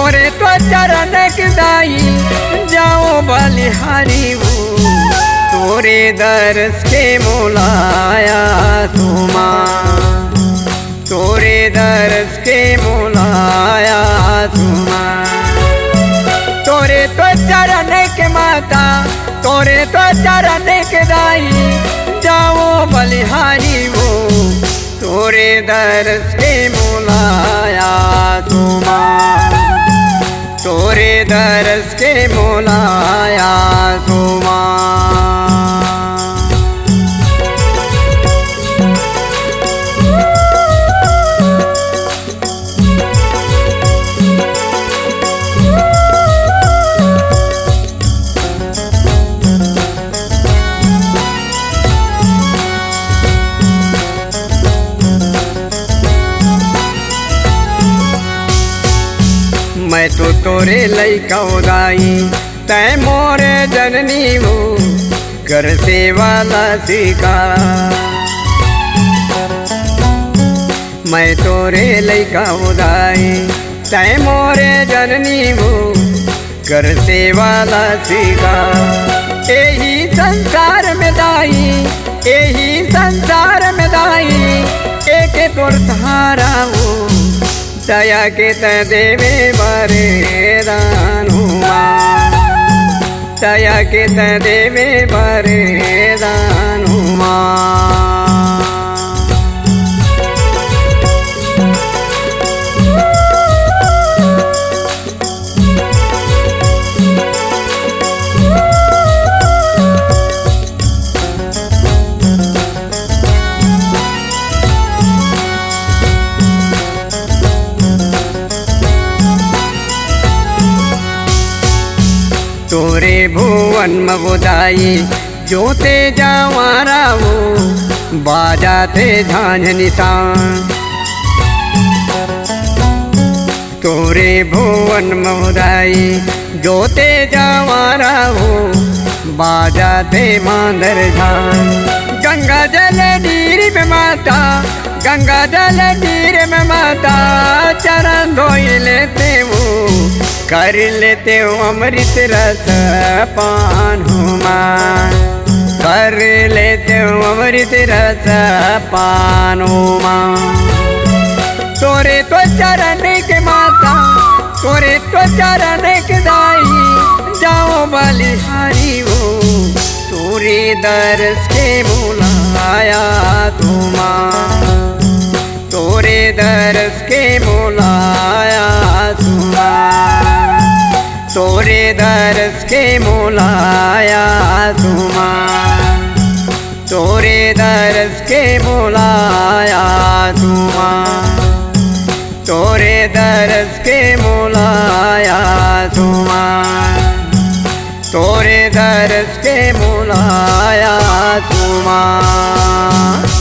तोरे तो चरण के दाई जाओ बलिहारी वो, तोरे दर्श के मोलाया तुमा, तोरे दर्श के मोलाया तुमा। तोरे तो चरण के माता, तोरे तो चरण के दाई जाओ बलिहारी वो, तोरे दर्श के मोलाया तुमा, तोरे दर्श के मोलाया तुमा। मैं तो तोरे लइका उदाई तै मोरे जननी हो, कर सेवाला सीखा। मैं तोरे लइका उदाई तै मोरे जननी हो, कर सेवाला सीखा। यही संसार में दाई, यही संसार में दाई, एक तोर सहारा हो, दया के देवे बरेदान हुआ, दया के देवे बरेदान हुआ। तोरे भुवन में बुदाई जोते जावारा वो, बाजाते झांझ निशान। तोरे भुवन में बुदाई जोते जावारा वो, बाजाते मांदर झान। गंगा जल नीर में माता, गंगा जल नीर में माता, चरण धोई लेते वो, कर लेते हो अमृत रस पान हुमा, कर लेते हो अमृत रस पान हुमा। तोरे तो चरण के माता, तोरे तो चरण के दाई जाओ बलिहारी वो, तोरे दर्श के मोलाया तुमा, तोरे दर्श के मोलाया तुमा, तोरे दर्श के मोलाया तुमा, तोरे दर्श के मोलाया तुमा, तोरे दर्श के मोलाया तुमा, तोरे दर्श के मोलाया तुमा।